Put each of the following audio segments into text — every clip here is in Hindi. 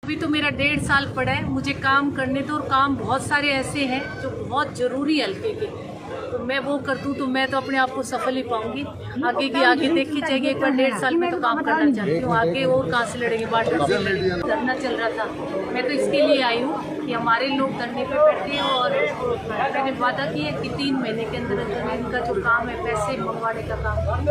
अभी तो मेरा 1.5 साल पड़ा है, मुझे काम करने दो और काम बहुत सारे ऐसे हैं जो बहुत ज़रूरी है हल्के के, तो मैं वो कर दूँ तो मैं तो अपने आप को सफल ही पाऊंगी। आगे की आगे देखी जाएगी। एक बार 1.5 साल में तो काम करना चाहती हूँ, आगे और कहाँ से लड़ेंगे। बार्डर से धरना चल रहा था, मैं तो इसके लिए आई हूँ कि हमारे लोग धरने पे बैठे हैं और मैंने वादा किया कि 3 महीने के अंदर इनका जो काम है पैसे मंगवाने का काम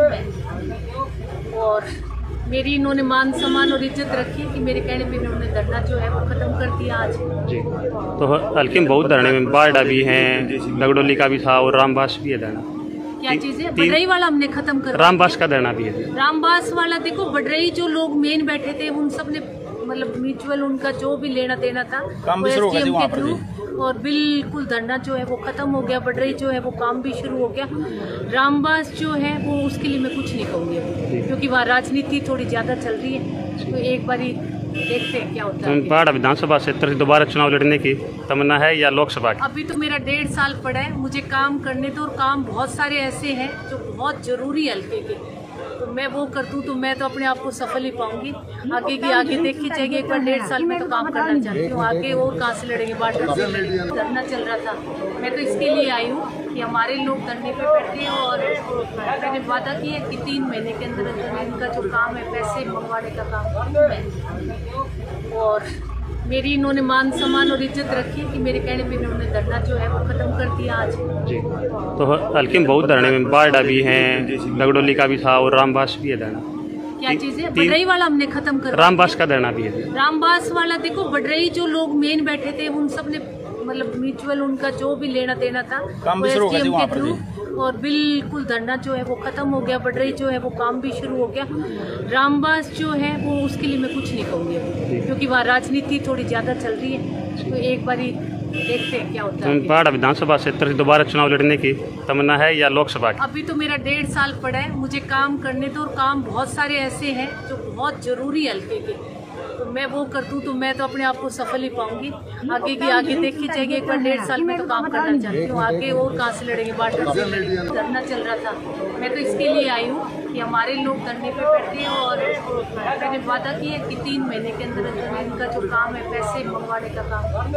है। और मेरी इन्होंने मान सम्मान और इज्जत रखी कि मेरे कहने पे इन्होंने धरना जो है वो खत्म कर दिया आज जी। तो हल्के में बहुत धरने में बारडा भी हैं, लगडोली का भी था और रामबास भी है धरना। क्या चीज़ है? बडरई वाला हमने खत्म कर, रामबास का धरना भी है। रामबास वाला देखो, बडरई जो लोग मेन बैठे थे उन सब ने मतलब म्यूचुअल उनका जो भी लेना देना था वो SDM के थ्रू और बिल्कुल धरना जो है वो खत्म हो गया। बडरई जो है वो काम भी शुरू हो गया। रामबास जो है वो उसके लिए मैं कुछ नहीं कहूँगी क्योंकि वहाँ राजनीति थोड़ी ज़्यादा चल रही है, तो एक बारी देखते हैं क्या होता है। बारडा विधानसभा क्षेत्र से दोबारा चुनाव लड़ने की तमन्ना है या लोकसभा की? अभी तो मेरा 1.5 साल पड़ा है, मुझे काम करने दो और काम बहुत सारे ऐसे हैं जो बहुत ज़रूरी है हल्के के, तो मैं वो कर दूँ तो मैं तो अपने आप को सफल ही पाऊंगी। आगे की आगे देखी जाएगी। एक बार 1.5 साल में तो काम करना चाहती हूँ, आगे और कहाँ से लड़ेंगे। बार्डर से धरना चल रहा था, मैं तो इसके लिए आई हूँ कि हमारे लोग धरने पे बैठे हैं और मैंने वादा किया कि 3 महीने के अंदर इनका जो काम है पैसे मंगवाने का काम है। और मेरी इन्होंने मान सम्मान और इज्जत रखी कि मेरे कहने पे इन्होंने धरना जो है वो खत्म कर दिया आज जी। तो हल्के में बहुत धरने में बारडा भी हैं, लगडोली का भी था और रामबास भी है धरना। क्या चीज़ है? बडरई वाला हमने खत्म कर, रामबास का धरना भी है। रामबास वाला देखो, बडरई जो लोग मेन बैठे थे उन सब ने मतलब म्यूचुअल उनका जो भी लेना देना था वो SDM के थ्रू और बिल्कुल धरना जो है वो खत्म हो गया। बडरई जो है वो काम भी शुरू हो गया। रामबास जो है वो उसके लिए मैं कुछ नहीं कहूँगी क्योंकि वहाँ राजनीति थोड़ी ज़्यादा चल रही है, तो एक बारी देखते हैं क्या होता है। बारडा विधानसभा क्षेत्र से दोबारा चुनाव लड़ने की तमन्ना है या लोकसभा की? अभी तो मेरा 1.5 साल पड़ा है, मुझे काम करने दो और काम बहुत सारे ऐसे हैं जो बहुत ज़रूरी है हल्के के, तो मैं वो कर दूँ तो मैं तो अपने आप को सफल ही पाऊंगी। आगे की आगे देखी जाएगी। एक बार 1.5 साल में तो काम करना चाहती हूँ, आगे और कहाँ से लड़ेंगे। बार्डर से धरना चल रहा था, मैं तो इसके लिए आई हूँ कि हमारे लोग धरने पे बैठे हैं और मैंने वादा किया कि 3 महीने के अंदर इनका जो काम है पैसे मंगवाने का काम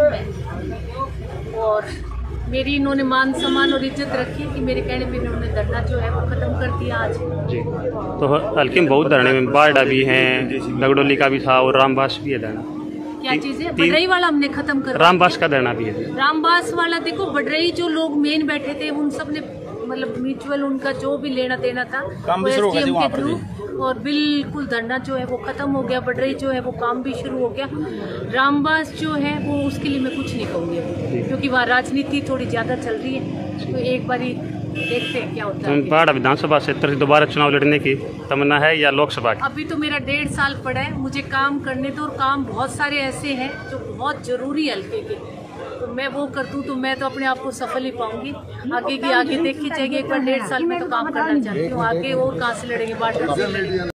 है। और मेरी इन्होंने मान सम्मान और इज्जत रखी कि मेरे कहने पे इन्होंने धरना जो है वो खत्म कर दिया आज जी। तो हल्के में बहुत धरने में बारडा भी हैं, लगडोली का भी था और रामबास भी है धरना। क्या चीज़ है? बडरई वाला हमने खत्म कर, रामबास का धरना भी है। रामबास वाला देखो, बडरई जो लोग मेन बैठे थे उन सब ने मतलब म्यूचुअल उनका जो भी लेना देना था वो SDM के थ्रू और बिल्कुल धरना जो है वो खत्म हो गया। बडरई जो है वो काम भी शुरू हो गया। रामबास जो है वो उसके लिए मैं कुछ नहीं कहूँगी क्योंकि वहाँ राजनीति थोड़ी ज़्यादा चल रही है, तो एक बारी देखते हैं क्या होता है। बारडा विधानसभा क्षेत्र से दोबारा चुनाव लड़ने की तमन्ना है या लोकसभा की? अभी तो मेरा 1.5 साल पड़ा है, मुझे काम करने दो और काम बहुत सारे ऐसे हैं जो बहुत ज़रूरी है हल्के के, तो मैं वो कर दूँ तो मैं तो अपने आप को सफल ही पाऊंगी। आगे की आगे देखी जाएगी। एक बार 1.5 साल में तो काम करना चाहती हूँ, आगे और कहाँ से लड़ेंगे। बार्डर से